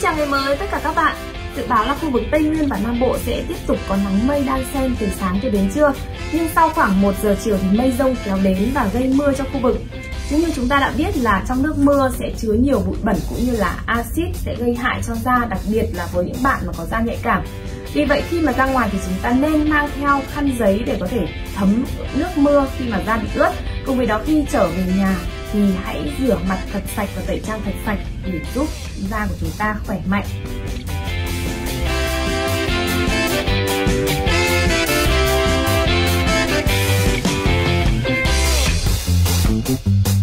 chào ngày mới tất cả các bạn. Dự báo là khu vực Tây Nguyên và Nam Bộ sẽ tiếp tục có nắng mây đan xen từ sáng cho đến trưa. Nhưng sau khoảng 1 giờ chiều thì mây rông kéo đến và gây mưa cho khu vực. Giống như chúng ta đã biết là trong nước mưa sẽ chứa nhiều bụi bẩn cũng như là axit sẽ gây hại cho da, đặc biệt là với những bạn mà có da nhạy cảm. Vì vậy khi mà ra ngoài thì chúng ta nên mang theo khăn giấy để có thể thấm nước mưa khi mà da bị ướt. Cùng với đó khi trở về nhà thì hãy rửa mặt thật sạch và tẩy trang thật sạch để giúp da của chúng ta khỏe mạnh.